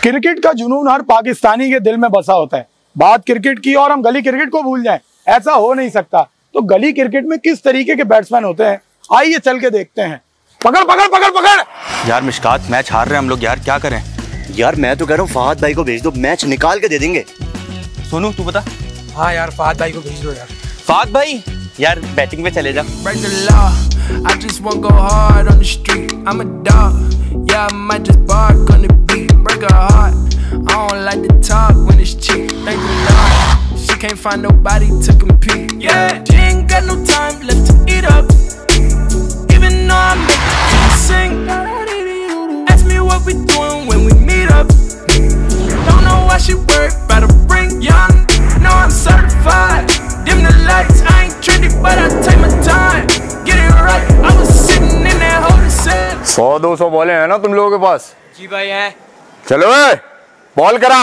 Cricket का जुनून हर पाकिस्तानी के दिल में बसा होता है। बात क्रिकेट की और हम गली क्रिकेट को भूल जाएं, ऐसा हो नहीं सकता। तो गली क्रिकेट में किस तरीके के बैट्समैन होते हैं, आइए चल के देखते हैं। पकड़ पकड़ पकड़ पकड़। यार मिशकात, मैच हार रहे हैं हम लोग यार, क्या करें? यार मैं तो कह रहा हूँ फहद भाई को भेज दो, मैच निकाल के दे देंगे। सोनू तू बता। हाँ यार फहद भाई को भेज दो यार। फहद भाई यार बैटिंग पे चले जा। I just won't go hard on the street. I'm a dog. Yeah, I might just bark on the beat. Break her heart. I don't like to talk when it's cheap. Thank the Lord. She can't find nobody to compete. Yeah, she ain't got no time left to eat up. Even though I make her sing. Ask me what we doing when we meet up. Don't know why she work, better bring young. Know I'm certified. Dim the lights, I ain't trendy, but I take my time. Get it right, I was sitting in that holding set. 100-200 बॉलें हैं ना तुम लोगों के पास? जी भाई है। चलो ball करा।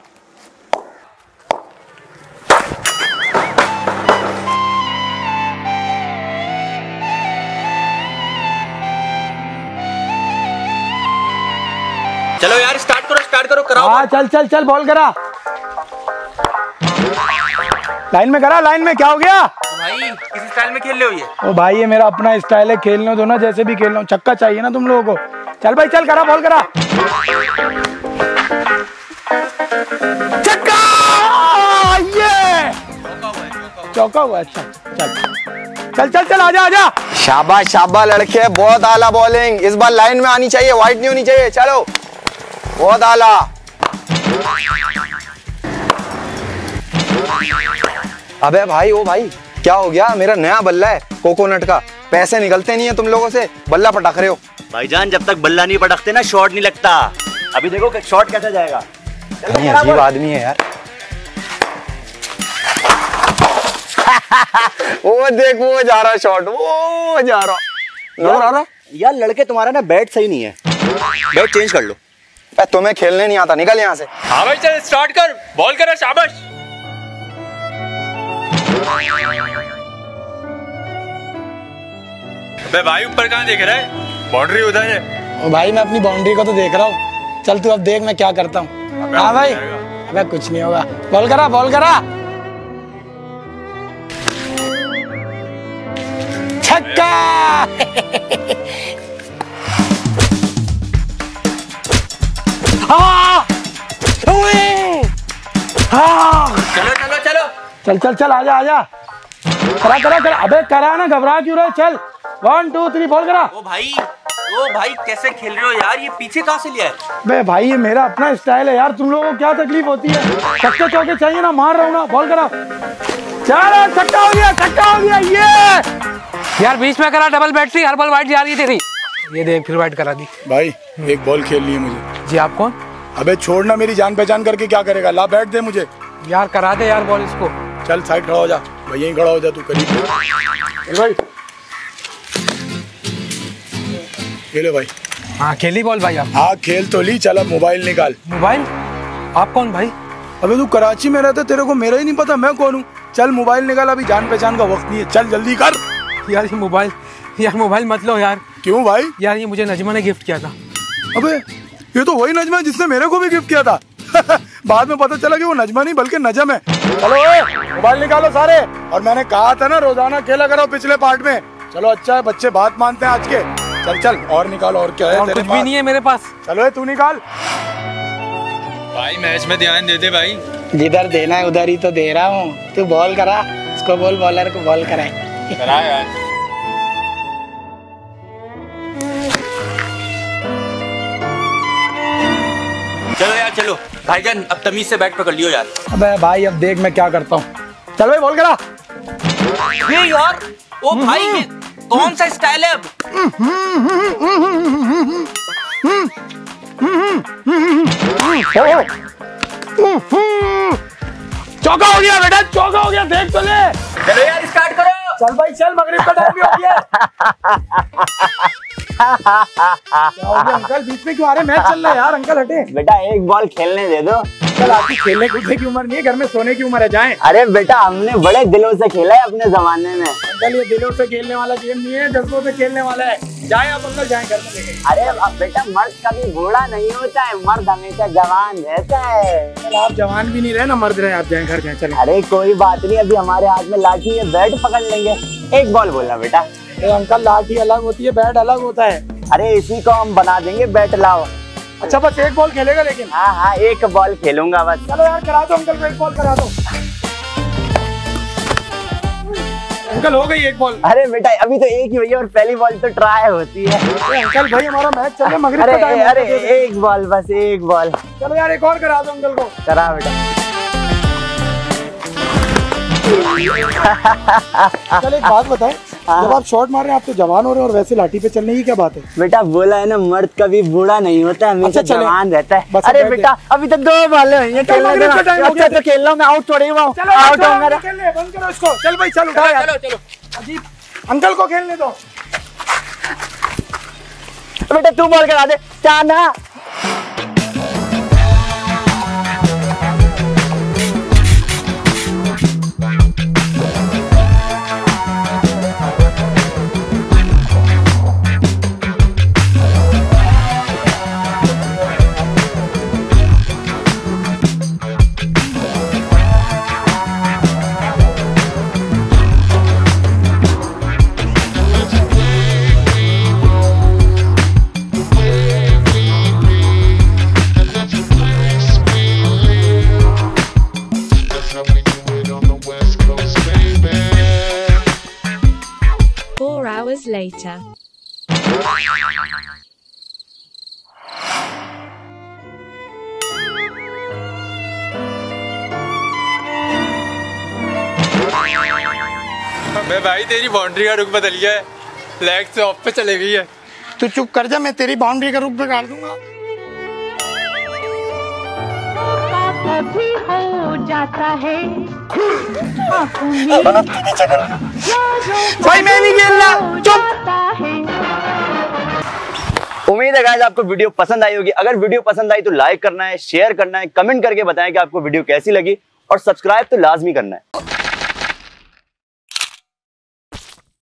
चलो यार स्टार्ट करो कराओ। हाँ चल चल चल, बॉल करा। लाइन में करा, लाइन में। क्या हो गया भाई, किस स्टाइल में खेल रहे हो ये? ओ भाई ये मेरा अपना स्टाइल है, खेलने दो ना, जैसे भी खेल रहा हूँ। छक्का चाहिए ना तुम लोगों को। चल भाई चल, करा बॉल करा। छक्का, ये चौका हुआ। अच्छा चल चल चल, आजा आजा। शाबाश शाबाश लड़के, बहुत आला बॉलिंग। इस बार लाइन में आनी चाहिए, वाइड नहीं होनी चाहिए। चलो बहुत आला। अबे भाई, ओ भाई क्या हो गया? मेरा नया बल्ला है कोकोनट का, पैसे निकलते नहीं है तुम लोगों से, बल्ला पटक रहे हो। भाईजान जब तक बल्ला नहीं पटकते ना शॉट नहीं लगता। अभी देखो शॉट कैसा जाएगा। अजीब आदमी है यार। वो देख, वो जा रहा शॉट, वो जा रहा। यार लड़के तुम्हारा ना बैट सही नहीं है, बैट चेंज कर लो। तुम्हें खेलने नहीं आता, निकल यहाँ से। हाँ भाई चल स्टार्ट कर, बॉल करा। शाबाश। अबे भाई ऊपर कहाँ देख रहा है? बाउंड्री उधर है। ओ भाई मैं अपनी बाउंड्री को तो देख रहा हूँ। चल तू अब देख मैं क्या करता हूँ। हाँ भाई, अबे कुछ नहीं होगा। बॉल करा, बॉल करा। छक्का। चलो चलो चलो, चल चल चल, आजा आजा। करा करा करा। अबे करा ना, घबरा क्यों रहे? चल 1 2 3 बॉल करा। ओ भाई कैसे खेल रहे हो यार? ये पीछे कहाँ से लिया है? बे भाई ये मेरा अपना स्टाइल है यार, तुम लोगों को क्या तकलीफ होती है? छक्के चौके चाहिए ना, मार रहा हूँ ना। बॉल करा। चल छक्का हो गया, छक्का हो गया। ये यार बीच में करा डबल बैटरी, हर बॉल वाइड जा रही है तेरी। ये देख फिर वाइड करा दी। भाई एक बॉल खेल ली है मुझे। जी आप कौन? अबे छोड़ना, मेरी जान पहचान करके क्या करेगा? ला बैट दे मुझे। यार करा दे यार बॉल इसको। चल साइड खड़ा हो जा भाई, यहीं खड़ा हो जा तू करीब। भाई खेले भाई। हाँ खेली बॉल भाई आप? हाँ खेल तो ली। चल अब मोबाइल निकाल। मोबाइल? आप कौन भाई? अबे तू कराची में रहता, तेरे को मेरा ही नहीं पता मैं कौन हूँ? चल मोबाइल निकाल, अभी जान पहचान का वक्त नहीं है। चल जल्दी कर। यार ये मोबाइल मत लो यार। क्यों भाई? यार ये मुझे नजमा ने गिफ्ट किया था। अबे ये तो वही नजमा है जिसने मेरे को भी गिफ्ट किया था। बाद में पता चला कि वो नजमा नहीं बल्कि नजम है। चलो मोबाइल निकालो सारे। और मैंने कहा था ना रोजाना खेला करो पिछले पार्ट में। चलो अच्छा है, बच्चे बात मानते हैं आज के। चल चल और निकाल। और क्या है और तेरे कुछ भी नहीं है मेरे पास। चलो तू निकाल। भाई मैच में ध्यान दे दे भाई। जिधर देना है उधर ही तो दे रहा हूँ। तू बॉल करा, उसको बोल बॉलर को बॉल कराए। करा यार। चलो यार चलो भाईजान, अब तमीज से बैट पकड़ लियो यार। अबे भाई अब देख मैं क्या करता हूँ। चल भाई बॉल करा। ये यार, ओ भाई ये कौन सा स्टाइल है अब? चौका हो गया बेटा, चौका हो गया। देख तो ले। चलो यार स्टार्ट करो। चल भाई चल, मगरिब का टाइम भी हो गया। क्या हो गया अंकल, बीच में क्यों आ रहे? मैच चल रहा है यार। अंकल हटे। बेटा एक बॉल खेलने दे दो। अंकल आपकी खेलने कूदने की उम्र नहीं है, घर में सोने की उम्र है, जाएं। अरे बेटा हमने बड़े दिलों से खेला है अपने जमाने में। अंकल ये दिलों से खेलने वाला गेम नहीं है, जज्बों से खेलने वाला है। जाएं आप अंकल, जाएं घर में लेके। अरे अब बेटा मर्द कभी बूढ़ा नहीं होता है, मर्द हमेशा जवान रहता है। अंकल आप जवान भी नहीं रहे ना मर्द रहे, आप जाएं घर, जाएं चलें। अरे कोई बात नहीं, अभी हमारे हाथ में लाठी है, बैट पकड़ लेंगे। एक बॉल बोलना बेटा। अरे अंकल लाठी अलग होती है, बैट अलग होता है। अरे इसी को हम बना देंगे, बैट लाओ। अच्छा बस एक बॉल खेलेगा लेकिन? हाँ एक बॉल खेलूंगा बस। चलो यार करा दो अंकल को, एक बॉल करा दो। अंकल हो गई एक बॉल। अरे बेटा अभी तो एक ही हुई है और पहली बॉल तो ट्राई होती है। अंकल भाई हमारा मैच चल रहा है, मगरिब का टाइम है। अरे एक बॉल बस, एक बॉल। चलो यार एक और करा दो अंकल को। करा बेटा। चल एक बात बताएं, जब आप शॉट मार रहे हैं आप तो जवान हो रहे हैं और वैसे लाठी पे चलने की क्या बात है? बेटा बोला है ना, मर्द कभी बूढ़ा नहीं होता, हमेशा अच्छा, जवान रहता है। बस अरे बैठ बेटा अभी तो 2 बॉल है, ये खेलने देना। अच्छा तो खेल लो, मैं आउट थोड़ी हुआ हूँ, आउट होऊंगा। बंद करो इसको। चल भाई चल उठा यार। चलो अजीब, अंकल को खेलने दो। बेटा तू बॉल करा दे, चाना। Later. मैं भाई तेरी बाउंड्री का रुख बदल गया है, लेग से ऑफ पे चले गई है। तू चुप कर जा, मैं तेरी बाउंड्री का रुख बिगाड़ दूंगा। कभी हो जाता है भाई मैं नहीं खेलना, चुप। उम्मीद है गाइस आपको वीडियो पसंद आई होगी। अगर वीडियो पसंद आई तो लाइक करना है, शेयर करना है, कमेंट करके बताएं कि आपको वीडियो कैसी लगी और सब्सक्राइब तो लाजमी करना है।